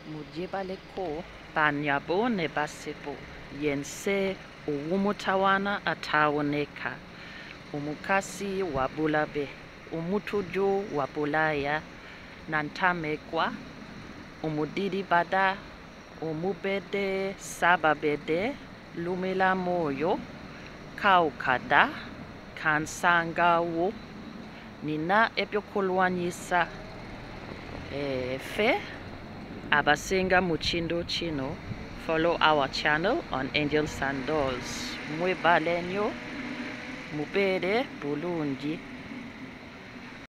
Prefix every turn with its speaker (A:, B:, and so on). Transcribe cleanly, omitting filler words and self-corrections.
A: mujibaleko banyabone basepo yense uwumutawana atawoneka umukasi wabulabe umutuju wabulaya nantamekwa umudidibada umubede sababede lumela moyo kaukada kansangawo nina ebyokulwanyisa fe abasinga muchindo chino. Follow our channel on Angels and Doors. Mwebalenyo mubere bulungi.